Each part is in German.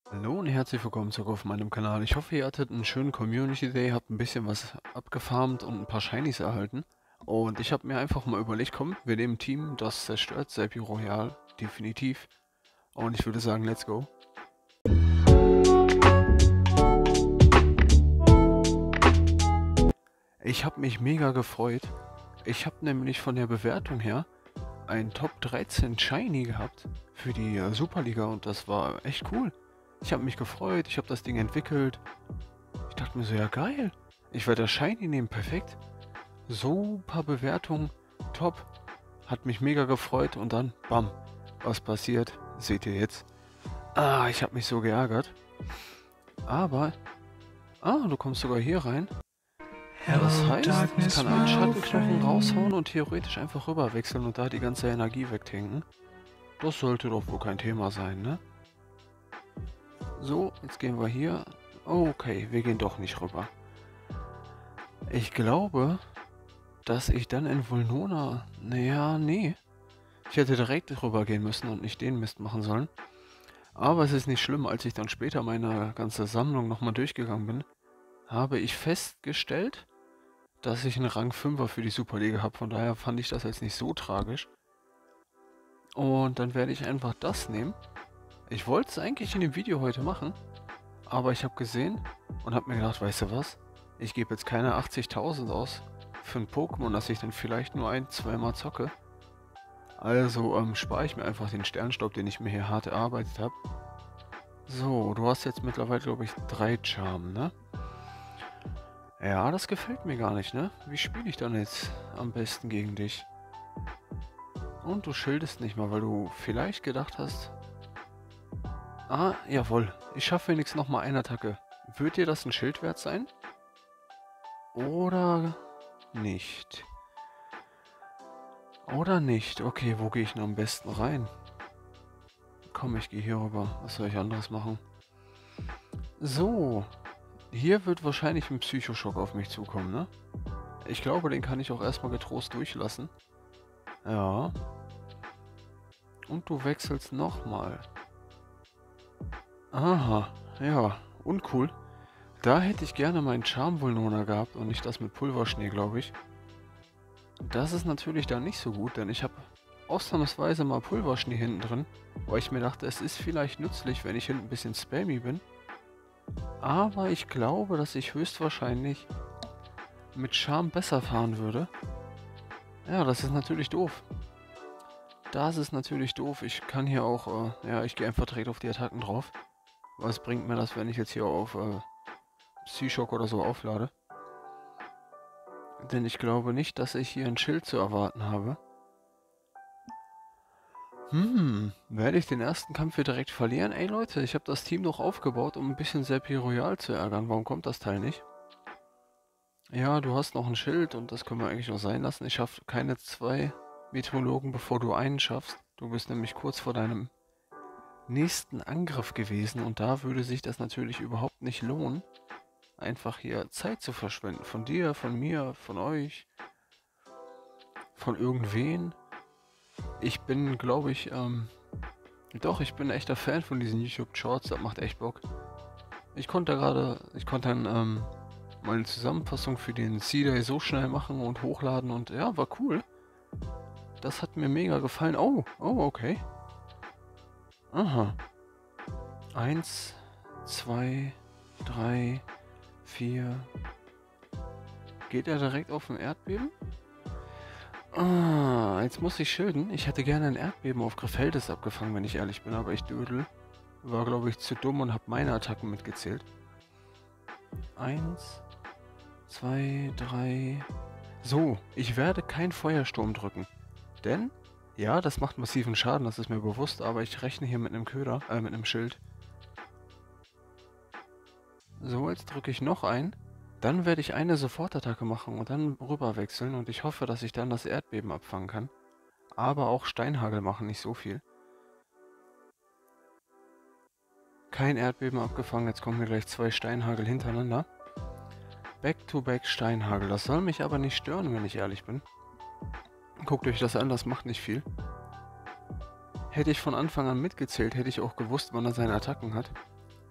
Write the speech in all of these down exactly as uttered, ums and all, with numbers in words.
Hallo und herzlich willkommen zurück auf meinem Kanal. Ich hoffe, ihr hattet einen schönen Community Day, habt ein bisschen was abgefarmt und ein paar Shinies erhalten. Und ich habe mir einfach mal überlegt, komm, wir nehmen ein Team, das zerstört Seppi Royal, definitiv. Und ich würde sagen, let's go. Ich habe mich mega gefreut. Ich habe nämlich von der Bewertung her ein Top dreizehn Shiny gehabt für die äh, Superliga und das war echt cool. Ich habe mich gefreut, ich habe das Ding entwickelt. Ich dachte mir so, ja geil. Ich werde das Shiny nehmen, perfekt. Super Bewertung, top. Hat mich mega gefreut und dann, bam, was passiert, seht ihr jetzt. Ah, ich habe mich so geärgert. Aber, ah, du kommst sogar hier rein. Das heißt, ich kann einen Schattenknochen raushauen und theoretisch einfach rüber wechseln und da die ganze Energie wegtanken. Das sollte doch wohl kein Thema sein, ne? So, jetzt gehen wir hier. Okay, wir gehen doch nicht rüber. Ich glaube, dass ich dann in Vulnona... Naja, nee. Ich hätte direkt rüber gehen müssen und nicht den Mist machen sollen. Aber es ist nicht schlimm, als ich dann später meine ganze Sammlung nochmal durchgegangen bin, habe ich festgestellt, dass ich einen Rang fünfer für die Superliga habe. Von daher fand ich das jetzt nicht so tragisch. Und dann werde ich einfach das nehmen. Ich wollte es eigentlich in dem Video heute machen, aber ich habe gesehen und habe mir gedacht, weißt du was? Ich gebe jetzt keine achtzigtausend aus für ein Pokémon, das ich dann vielleicht nur ein, zweimal zocke. Also ähm, spare ich mir einfach den Sternstaub, den ich mir hier hart erarbeitet habe. So, du hast jetzt mittlerweile, glaube ich, drei Charme, ne? Ja, das gefällt mir gar nicht, ne? Wie spiele ich dann jetzt am besten gegen dich? Und du schildest nicht mal, weil du vielleicht gedacht hast... Ah, jawohl. Ich schaffe wenigstens noch mal eine Attacke. Wird dir das ein Schild wert sein? Oder nicht? Oder nicht? Okay, wo gehe ich denn am besten rein? Komm, ich gehe hier rüber. Was soll ich anderes machen? So. Hier wird wahrscheinlich ein Psychoschock auf mich zukommen, ne? Ich glaube, den kann ich auch erstmal getrost durchlassen. Ja. Und du wechselst nochmal. Aha. Ja. Uncool. Da hätte ich gerne meinen Charm-Vulnona gehabt und nicht das mit Pulverschnee, glaube ich. Das ist natürlich dann nicht so gut, denn ich habe ausnahmsweise mal Pulverschnee hinten drin, weil ich mir dachte, es ist vielleicht nützlich, wenn ich hinten ein bisschen spammy bin. Aber ich glaube, dass ich höchstwahrscheinlich mit Charme besser fahren würde. Ja, das ist natürlich doof. Das ist natürlich doof. Ich kann hier auch, äh, ja, ich gehe einfach direkt auf die Attacken drauf. Was bringt mir das, wenn ich jetzt hier auf äh, Psyshock oder so auflade? Denn ich glaube nicht, dass ich hier ein Schild zu erwarten habe. Hm, werde ich den ersten Kampf hier direkt verlieren? Ey Leute, ich habe das Team doch aufgebaut, um ein bisschen Seppi Royal zu ärgern. Warum kommt das Teil nicht? Ja, du hast noch ein Schild und das können wir eigentlich noch sein lassen. Ich schaffe keine zwei Meteorologen, bevor du einen schaffst. Du bist nämlich kurz vor deinem nächsten Angriff gewesen und da würde sich das natürlich überhaupt nicht lohnen, einfach hier Zeit zu verschwenden. Von dir, von mir, von euch, von irgendwen. Ich bin, glaube ich, ähm, doch, ich bin ein echter Fan von diesen YouTube Shorts, das macht echt Bock. Ich konnte gerade, ich konnte dann ähm, meine Zusammenfassung für den C-Day so schnell machen und hochladen und ja, war cool. Das hat mir mega gefallen. Oh, oh, okay. Aha. Eins, zwei, drei, vier. Geht er direkt auf ein Erdbeben? Ah, jetzt muss ich schilden. Ich hätte gerne ein Erdbeben auf Graffeldes abgefangen, wenn ich ehrlich bin, aber ich Dödel war, glaube ich, zu dumm und habe meine Attacken mitgezählt. Eins, zwei, drei. So, ich werde keinen Feuersturm drücken. Denn, ja, das macht massiven Schaden, das ist mir bewusst, aber ich rechne hier mit einem Köder, äh, mit einem Schild. So, jetzt drücke ich noch ein. Dann werde ich eine Sofortattacke machen und dann rüber wechseln und ich hoffe, dass ich dann das Erdbeben abfangen kann. Aber auch Steinhagel machen, nicht so viel. Kein Erdbeben abgefangen, jetzt kommen mir gleich zwei Steinhagel hintereinander. Back-to-back Steinhagel, das soll mich aber nicht stören, wenn ich ehrlich bin. Guckt euch das an, das macht nicht viel. Hätte ich von Anfang an mitgezählt, hätte ich auch gewusst, wann er seine Attacken hat.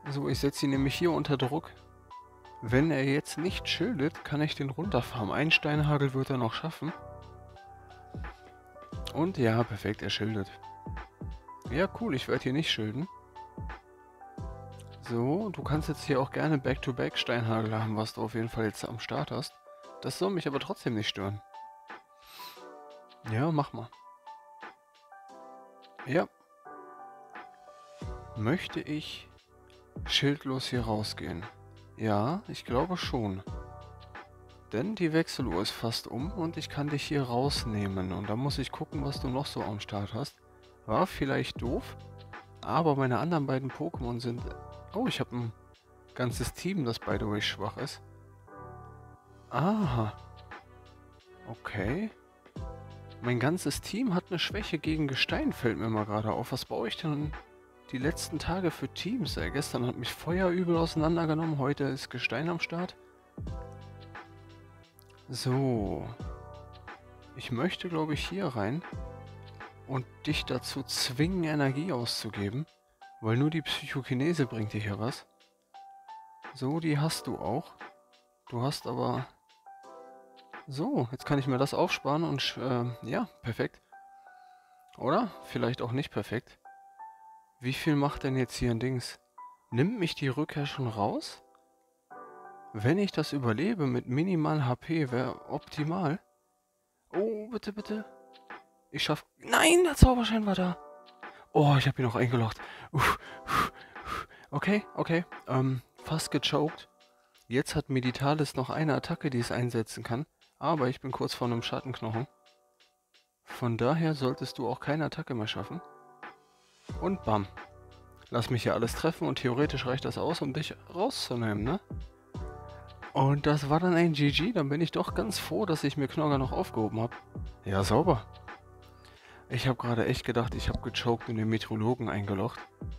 So, ich setze ihn nämlich hier unter Druck. Wenn er jetzt nicht schildet, kann ich den runterfarmen. Ein Steinhagel wird er noch schaffen. Und ja, perfekt, er schildet. Ja, cool, ich werde hier nicht schilden. So, du kannst jetzt hier auch gerne Back-to-Back Steinhagel haben, was du auf jeden Fall jetzt am Start hast. Das soll mich aber trotzdem nicht stören. Ja, mach mal. Ja. Möchte ich schildlos hier rausgehen? Ja, ich glaube schon. Denn die Wechseluhr ist fast um und ich kann dich hier rausnehmen. Und da muss ich gucken, was du noch so am Start hast. War vielleicht doof, aber meine anderen beiden Pokémon sind... Oh, ich habe ein ganzes Team, das by the way schwach ist. Aha. Okay. Mein ganzes Team hat eine Schwäche gegen Gestein, fällt mir mal gerade auf. Was baue ich denn die letzten Tage für Teams? Ey, gestern hat mich Feuer übel auseinandergenommen, heute ist Gestein am Start. So. Ich möchte, glaube ich, hier rein und dich dazu zwingen, Energie auszugeben, weil nur die Psychokinese bringt dir hier was. So, die hast du auch. Du hast aber... So, jetzt kann ich mir das aufsparen und... Äh, ja, perfekt. Oder? Vielleicht auch nicht perfekt. Wie viel macht denn jetzt hier ein Dings? Nimmt mich die Rückkehr schon raus? Wenn ich das überlebe mit minimal H P, wäre optimal. Oh, bitte, bitte. Ich schaff... Nein, der Zauberschein war da. Oh, ich habe ihn noch eingeloggt. Uff, uff, uff. Okay, okay. Ähm, fast gechoked. Jetzt hat Meditalis noch eine Attacke, die es einsetzen kann. Aber ich bin kurz vor einem Schattenknochen. Von daher solltest du auch keine Attacke mehr schaffen. Und bam. Lass mich hier alles treffen und theoretisch reicht das aus, um dich rauszunehmen, ne? Und das war dann ein G G. Dann bin ich doch ganz froh, dass ich mir Knogger noch aufgehoben habe. Ja, sauber. Ich habe gerade echt gedacht, ich habe gechoked und den Meteorologen eingelocht.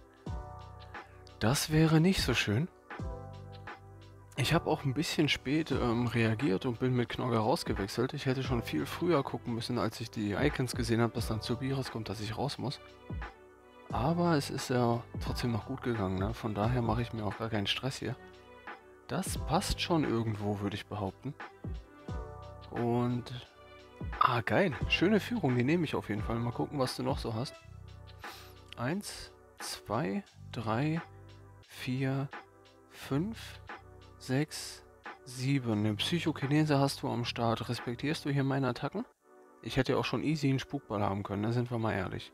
Das wäre nicht so schön. Ich habe auch ein bisschen spät ähm, reagiert und bin mit Knogger rausgewechselt. Ich hätte schon viel früher gucken müssen, als ich die Icons gesehen habe, dass dann Zubiris kommt, dass ich raus muss. Aber es ist ja trotzdem noch gut gegangen, ne? Von daher mache ich mir auch gar keinen Stress hier. Das passt schon irgendwo, würde ich behaupten. Und... Ah, geil. Schöne Führung, die nehme ich auf jeden Fall. Mal gucken, was du noch so hast. Eins, zwei, drei, vier, fünf, sechs, sieben. Eine Psychokinese hast du am Start. Respektierst du hier meine Attacken? Ich hätte ja auch schon easy einen Spukball haben können, da sind wir mal ehrlich.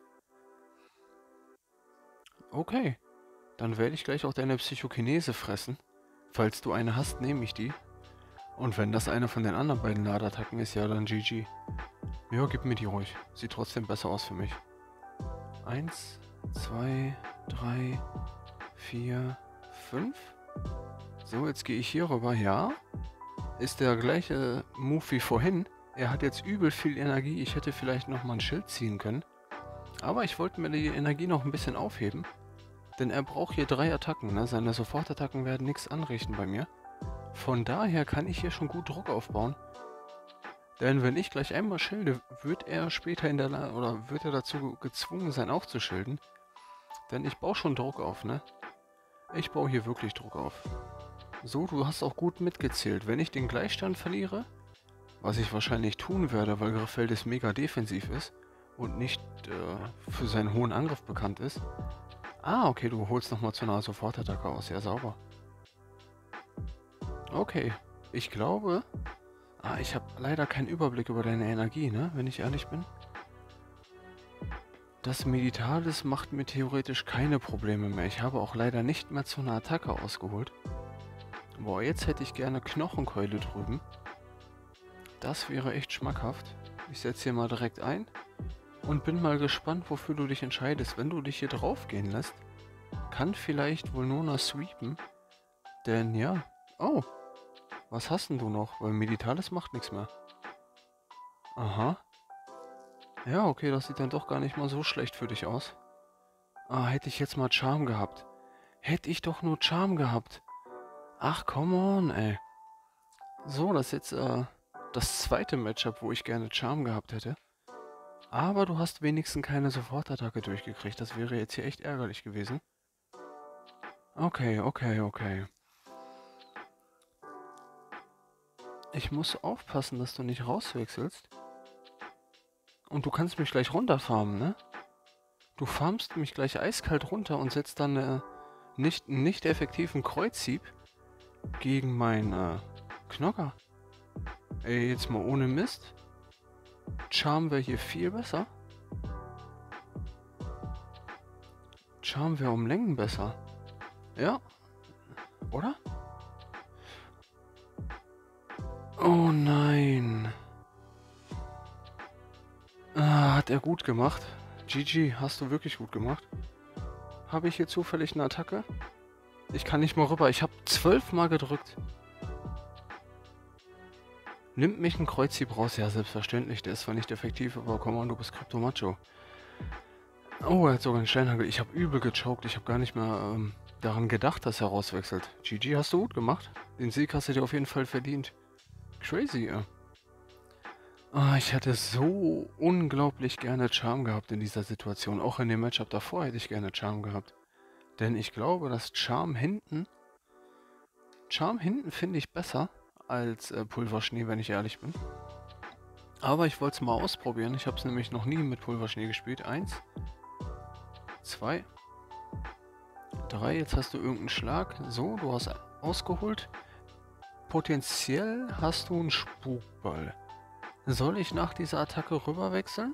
Okay, dann werde ich gleich auch deine Psychokinese fressen. Falls du eine hast, nehme ich die. Und wenn das eine von den anderen beiden Ladattacken ist, ja dann G G. Ja, gib mir die ruhig. Sieht trotzdem besser aus für mich. Eins, zwei, drei, vier, fünf. So, jetzt gehe ich hier rüber. Ja, ist der gleiche Move wie vorhin. Er hat jetzt übel viel Energie. Ich hätte vielleicht nochmal ein Schild ziehen können. Aber ich wollte mir die Energie noch ein bisschen aufheben. Denn er braucht hier drei Attacken. Ne? Seine Sofortattacken werden nichts anrichten bei mir. Von daher kann ich hier schon gut Druck aufbauen. Denn wenn ich gleich einmal schilde, wird er später in der La oder wird er dazu gezwungen sein, auch zu schilden. Denn ich baue schon Druck auf, ne? Ich baue hier wirklich Druck auf. So, du hast auch gut mitgezählt. Wenn ich den Gleichstand verliere, was ich wahrscheinlich tun werde, weil Griffeldis mega defensiv ist und nicht äh, für seinen hohen Angriff bekannt ist. Ah, okay, du holst nochmal zu einer Sofortattacke aus. Ja, sauber. Okay, ich glaube... Ah, ich habe leider keinen Überblick über deine Energie, ne? Wenn ich ehrlich bin. Das Meditalis macht mir theoretisch keine Probleme mehr. Ich habe auch leider nicht mehr zu einer Attacke ausgeholt. Boah, jetzt hätte ich gerne Knochenkeule drüben. Das wäre echt schmackhaft. Ich setze hier mal direkt ein. Und bin mal gespannt, wofür du dich entscheidest. Wenn du dich hier drauf gehen lässt, kann vielleicht Volnona sweepen. Denn ja... Oh! Was hast denn du noch? Weil Meditalis macht nichts mehr. Aha. Ja, okay, das sieht dann doch gar nicht mal so schlecht für dich aus. Ah, hätte ich jetzt mal Charme gehabt. Hätte ich doch nur Charme gehabt. Ach, come on, ey. So, das ist jetzt äh, das zweite Matchup, wo ich gerne Charme gehabt hätte. Aber du hast wenigstens keine Sofortattacke durchgekriegt. Das wäre jetzt hier echt ärgerlich gewesen. Okay, okay, okay. Ich muss aufpassen, dass du nicht rauswechselst. Und du kannst mich gleich runterfarmen, ne? Du farmst mich gleich eiskalt runter und setzt dann äh, nicht, einen nicht effektiven Kreuzhieb gegen meinen äh, Knocker. Ey, jetzt mal ohne Mist. Charm wäre hier viel besser. Charm wäre um Längen besser. Ja, oder? Oh nein. Ah, hat er gut gemacht. G G, hast du wirklich gut gemacht. Habe ich hier zufällig eine Attacke? Ich kann nicht mal rüber. Ich habe zwölfmal gedrückt. Nimmt mich ein Kreuzhieb raus? Ja, selbstverständlich. Der ist zwar nicht effektiv, aber komm on, du bist Crypto Macho. Oh, er hat sogar einen Steinhagel. Ich habe übel gechoked. Ich habe gar nicht mehr ähm, daran gedacht, dass er rauswechselt. G G, hast du gut gemacht. Den Sieg hast du dir auf jeden Fall verdient. Crazy, ja. Ah, ich hätte so unglaublich gerne Charm gehabt in dieser Situation. Auch in dem Matchup davor hätte ich gerne Charm gehabt. Denn ich glaube, dass Charm hinten... Charm hinten finde ich besser als äh, Pulverschnee, wenn ich ehrlich bin. Aber ich wollte es mal ausprobieren. Ich habe es nämlich noch nie mit Pulverschnee gespielt. Eins, zwei, drei. Jetzt hast du irgendeinen Schlag. So, du hast ausgeholt. Potenziell hast du einen Spukball. Soll ich nach dieser Attacke rüber wechseln?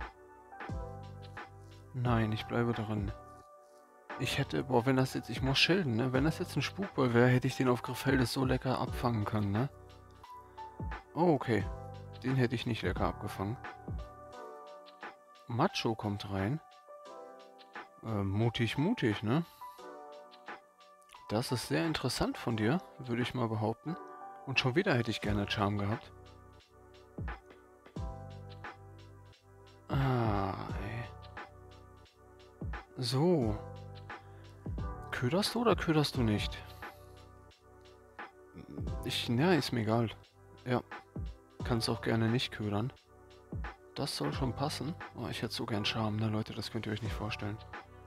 Nein, ich bleibe drin. Ich hätte, boah, wenn das jetzt, ich muss schilden, ne? Wenn das jetzt ein Spukball wäre, hätte ich den auf Griffeldes so lecker abfangen können, ne? Oh, okay. Den hätte ich nicht lecker abgefangen. Macho kommt rein. Äh, mutig, mutig, ne? Das ist sehr interessant von dir, würde ich mal behaupten. Und schon wieder hätte ich gerne Charm gehabt. Ah, ey. So. Köderst du oder köderst du nicht? Ich, ja, ist mir egal. Ja, kannst auch gerne nicht ködern. Das soll schon passen. Oh, ich hätte so gern Charme, ne Leute, das könnt ihr euch nicht vorstellen.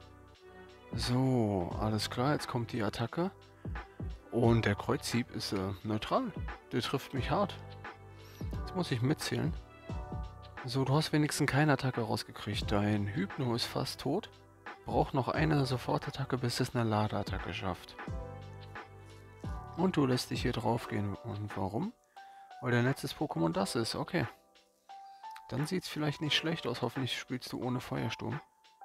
So, alles klar, jetzt kommt die Attacke. Und der Kreuzhieb ist äh, neutral. Der trifft mich hart. Jetzt muss ich mitzählen. So, du hast wenigstens keine Attacke rausgekriegt. Dein Hypno ist fast tot. Braucht noch eine Sofortattacke, bis es eine Ladeattacke schafft. Und du lässt dich hier drauf gehen. Und warum? Weil dein letztes Pokémon das ist. Okay. Dann sieht es vielleicht nicht schlecht aus. Hoffentlich spielst du ohne Feuersturm.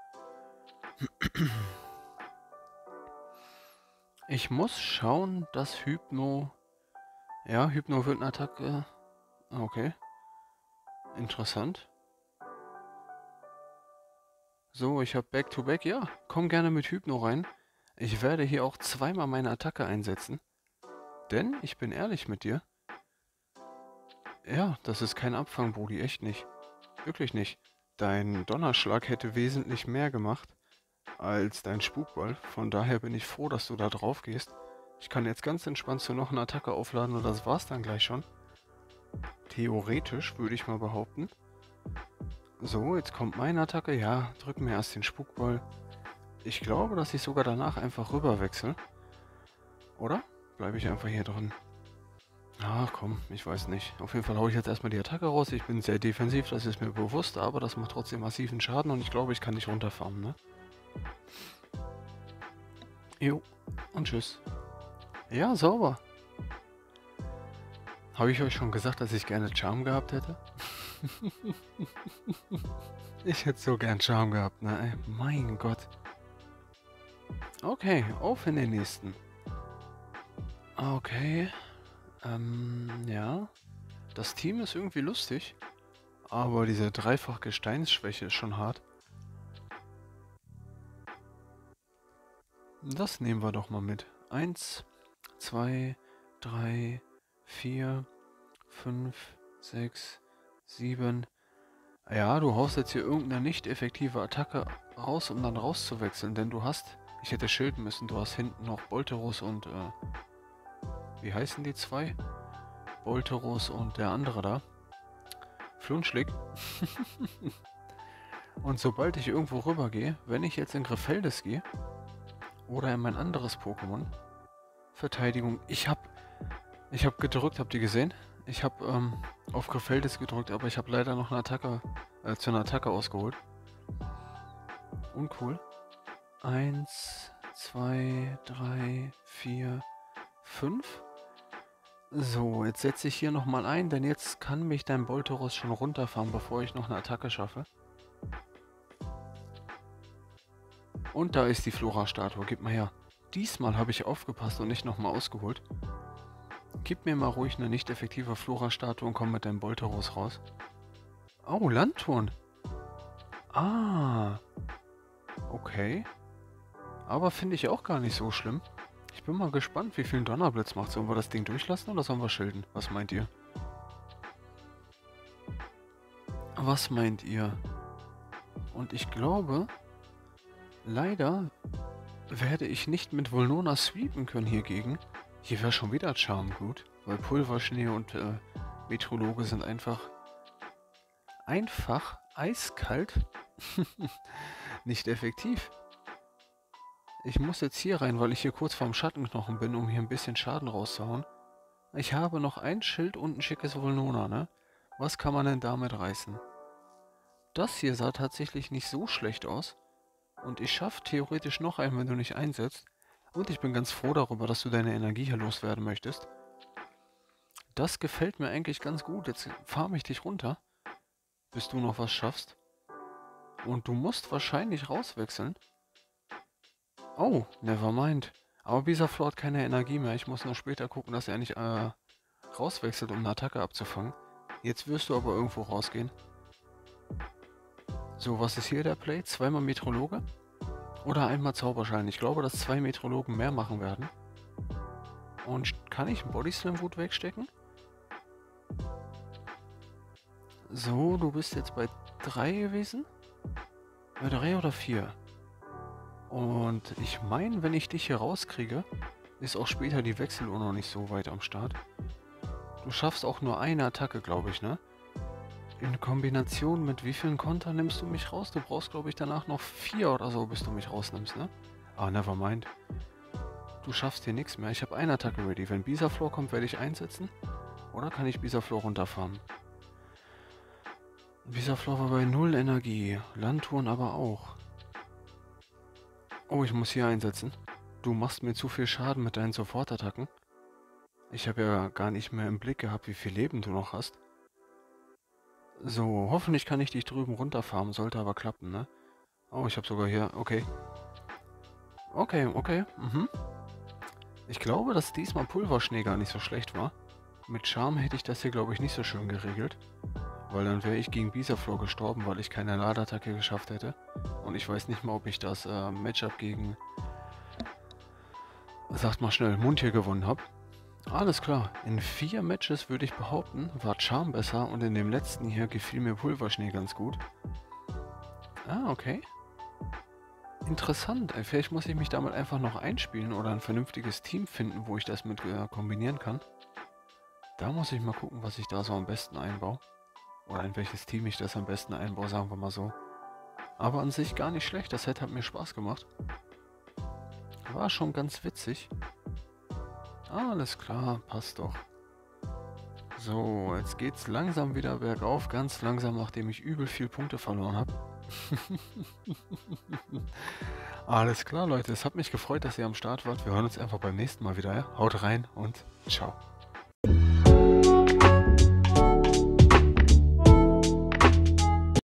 Ich muss schauen, dass Hypno... Ja, Hypno wird eine Attacke... Okay. Interessant. So, ich habe Back-to-Back. Ja, komm gerne mit Hypno rein. Ich werde hier auch zweimal meine Attacke einsetzen. Denn, ich bin ehrlich mit dir. Ja, das ist kein Abfang, Brudi. Echt nicht. Wirklich nicht. Dein Donnerschlag hätte wesentlich mehr gemacht als dein Spukball. Von daher bin ich froh, dass du da drauf gehst. Ich kann jetzt ganz entspannt so noch eine Attacke aufladen und das war's dann gleich schon. Theoretisch würde ich mal behaupten. So, jetzt kommt meine Attacke. Ja, drück mir erst den Spukball. Ich glaube, dass ich sogar danach einfach rüber wechsle. Oder? Bleibe ich einfach hier drin. Ach komm, ich weiß nicht. Auf jeden Fall haue ich jetzt erstmal die Attacke raus. Ich bin sehr defensiv, das ist mir bewusst, aber das macht trotzdem massiven Schaden und ich glaube, ich kann nicht runterfarmen, ne? Jo, und tschüss. Ja, sauber. Habe ich euch schon gesagt, dass ich gerne Charm gehabt hätte? Ich hätte so gern Charm gehabt, ne? Ey, mein Gott. Okay, auf in den nächsten. Okay. Ähm, ja. Das Team ist irgendwie lustig. Aber diese dreifach Gesteinsschwäche ist schon hart. Das nehmen wir doch mal mit. Eins, zwei, drei, vier, fünf, sechs, sieben. Ja, du haust jetzt hier irgendeine nicht effektive Attacke raus, um dann rauszuwechseln. Denn du hast, ich hätte schilden müssen, du hast hinten noch Bolterus und, äh, wie heißen die zwei? Bolterus und der andere da. Flunschlick. Und sobald ich irgendwo rüber gehe, wenn ich jetzt in Griffeldes gehe, Oder in mein anderes Pokémon. Verteidigung. Ich hab... Ich hab gedrückt, habt ihr gesehen? Ich hab ähm, auf Gefällt gedrückt, aber ich habe leider noch eine Attacke... Äh, zu einer Attacke ausgeholt. Uncool. Eins, zwei, drei, vier, fünf. So, jetzt setze ich hier nochmal ein, denn jetzt kann mich dein Bolteros schon runterfahren, bevor ich noch eine Attacke schaffe. Und da ist die Flora-Statue, gib mal her. Diesmal habe ich aufgepasst und nicht nochmal ausgeholt. Gib mir mal ruhig eine nicht effektive Flora-Statue und komm mit deinem Bolteros raus. Oh, Landturn. Ah. Okay. Aber finde ich auch gar nicht so schlimm. Ich bin mal gespannt, wie viel ein Donnerblitz macht. Sollen wir das Ding durchlassen oder sollen wir schilden? Was meint ihr? Was meint ihr? Und ich glaube, leider werde ich nicht mit Volnona sweepen können hiergegen. Hier wäre schon wieder Charm gut, weil Pulverschnee und äh, Meteorologe sind einfach einfach eiskalt nicht effektiv. Ich muss jetzt hier rein, weil ich hier kurz vorm Schattenknochen bin, um hier ein bisschen Schaden rauszuhauen. Ich habe noch ein Schild und ein schickes Volnona, ne? Was kann man denn damit reißen? Das hier sah tatsächlich nicht so schlecht aus. Und ich schaffe theoretisch noch einen, wenn du nicht einsetzt. Und ich bin ganz froh darüber, dass du deine Energie hier loswerden möchtest. Das gefällt mir eigentlich ganz gut. Jetzt farm ich dich runter, bis du noch was schaffst. Und du musst wahrscheinlich rauswechseln. Oh, nevermind. Aber Bisaflor hat keine Energie mehr. Ich muss nur später gucken, dass er nicht äh, rauswechselt, um eine Attacke abzufangen. Jetzt wirst du aber irgendwo rausgehen. So, was ist hier der Play? Zweimal Meteorologe? Oder einmal Zauberschein. Ich glaube, dass zwei Meteorologen mehr machen werden. Und kann ich einen Bodyslam Wut wegstecken? So, du bist jetzt bei drei gewesen? Bei drei oder vier? Und ich meine, wenn ich dich hier rauskriege, ist auch später die Wechseluhr noch nicht so weit am Start. Du schaffst auch nur eine Attacke, glaube ich, ne? In Kombination mit wie vielen Kontern nimmst du mich raus? Du brauchst, glaube ich, danach noch vier oder so, bis du mich rausnimmst, ne? Ah, nevermind. Du schaffst hier nichts mehr. Ich habe eine Attacke ready. Wenn Bisaflor kommt, werde ich einsetzen. Oder kann ich Bisaflor runterfahren? Bisaflor war bei null Energie. Landturn aber auch. Oh, ich muss hier einsetzen. Du machst mir zu viel Schaden mit deinen Sofortattacken. Ich habe ja gar nicht mehr im Blick gehabt, wie viel Leben du noch hast. So, hoffentlich kann ich dich drüben runterfarmen. Sollte aber klappen, ne? Oh, ich habe sogar hier... Okay. Okay, okay. Mhm. Ich glaube, dass diesmal Pulverschnee gar nicht so schlecht war. Mit Charme hätte ich das hier, glaube ich, nicht so schön geregelt. Weil dann wäre ich gegen Bisaflor gestorben, weil ich keine Ladeattacke geschafft hätte. Und ich weiß nicht mal, ob ich das äh, Matchup gegen... Sagt mal schnell, Mundtier gewonnen habe. Alles klar. In vier Matches würde ich behaupten, war Charme besser und in dem letzten hier gefiel mir Pulverschnee ganz gut. Ah, okay. Interessant. Vielleicht muss ich mich damit einfach noch einspielen oder ein vernünftiges Team finden, wo ich das mit äh, kombinieren kann. Da muss ich mal gucken, was ich da so am besten einbaue. Oder in welches Team ich das am besten einbaue, sagen wir mal so. Aber an sich gar nicht schlecht. Das Set hat mir Spaß gemacht. War schon ganz witzig. Alles klar, passt doch. So, jetzt geht's langsam wieder bergauf. Ganz langsam, nachdem ich übel viel Punkte verloren habe. Alles klar, Leute. Es hat mich gefreut, dass ihr am Start wart. Wir hören uns einfach beim nächsten Mal wieder. Ja? Haut rein und ciao.